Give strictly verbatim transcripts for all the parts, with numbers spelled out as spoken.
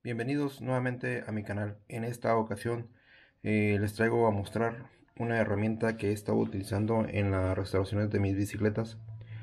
Bienvenidos nuevamente a mi canal. En esta ocasión eh, les traigo a mostrar una herramienta que he estado utilizando en las restauraciones de mis bicicletas,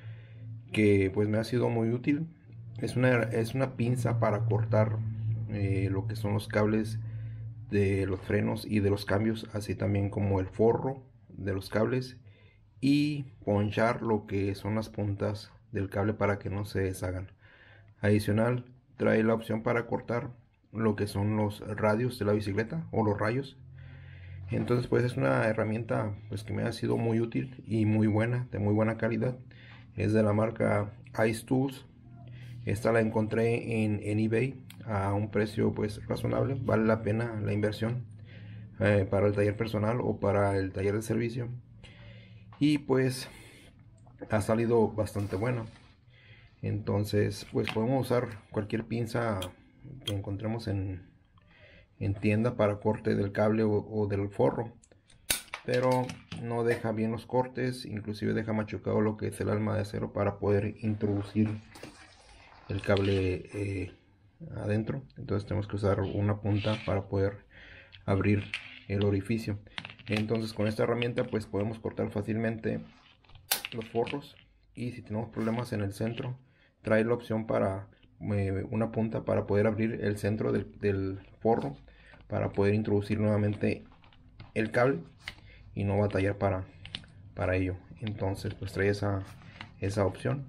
que pues me ha sido muy útil. Es una, es una pinza para cortar eh, lo que son los cables de los frenos y de los cambios, así también como el forro de los cables, y ponchar lo que son las puntas del cable para que no se deshagan. Adicional, trae la opción para cortar lo que son los radios de la bicicleta o los rayos. Entonces pues es una herramienta pues que me ha sido muy útil y muy buena, de muy buena calidad. Es de la marca Ice Tools. Esta la encontré en, en eBay a un precio pues razonable. Vale la pena la inversión eh, para el taller personal o para el taller de servicio. Y pues ha salido bastante bueno. Entonces pues podemos usar cualquier pinza que encontremos en, en tienda para corte del cable o, o del forro, pero no deja bien los cortes, inclusive deja machucado lo que es el alma de acero para poder introducir el cable eh, adentro. Entonces tenemos que usar una punta para poder abrir el orificio. Entonces con esta herramienta pues podemos cortar fácilmente los forros, y si tenemos problemas en el centro trae la opción para eh, una punta para poder abrir el centro del, del forro para poder introducir nuevamente el cable y no batallar para, para ello. Entonces pues trae esa, esa opción,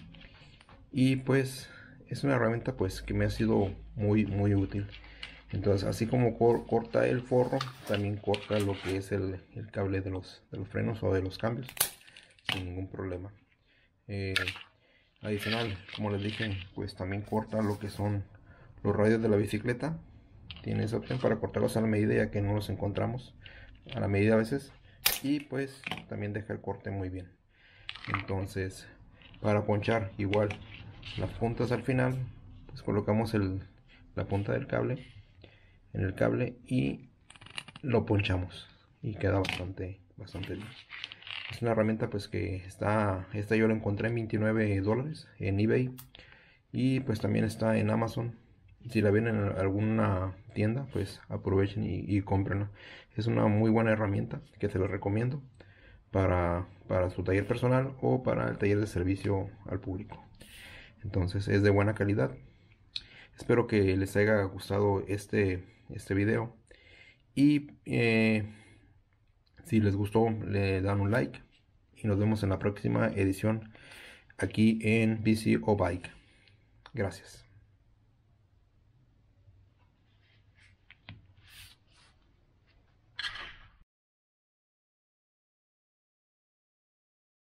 y pues es una herramienta pues que me ha sido muy muy útil. Entonces así como cor corta el forro, también corta lo que es el, el cable de los, de los frenos o de los cambios sin ningún problema. Eh, adicional, como les dije, pues también corta lo que son los radios de la bicicleta. Tiene esa opción para cortarlos a la medida, ya que no los encontramos a la medida a veces, y pues también deja el corte muy bien. Entonces para ponchar igual las puntas al final, pues colocamos el, la punta del cable en el cable y lo ponchamos y queda bastante bastante bien. Es una herramienta pues que está, esta yo la encontré en veintinueve dólares en eBay, y pues también está en Amazon. Si la ven en alguna tienda pues aprovechen y, y cómprenla. Es una muy buena herramienta que se la recomiendo para, para su taller personal o para el taller de servicio al público. Entonces es de buena calidad. Espero que les haya gustado este, este video, y eh, si les gustó le dan un like, y nos vemos en la próxima edición aquí en Bici o Bike. Gracias.